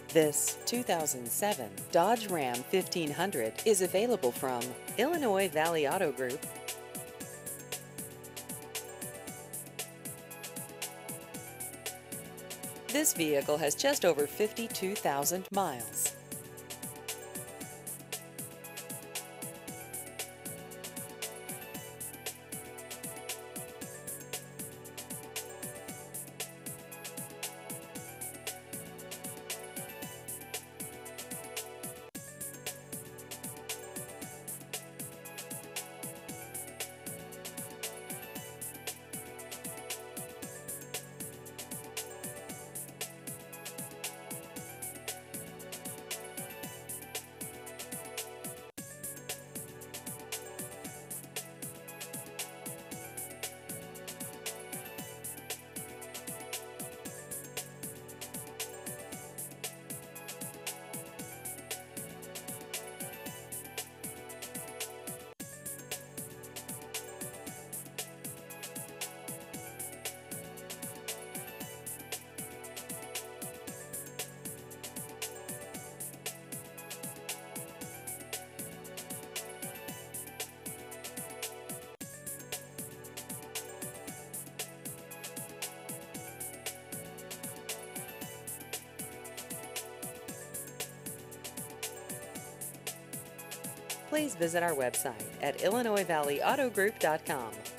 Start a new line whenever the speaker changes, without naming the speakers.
This 2007 Dodge Ram 1500 is available from Illinois Valley Auto Group. This vehicle has just over 52,000 miles. Please visit our website at IllinoisValleyAutoGroup.com.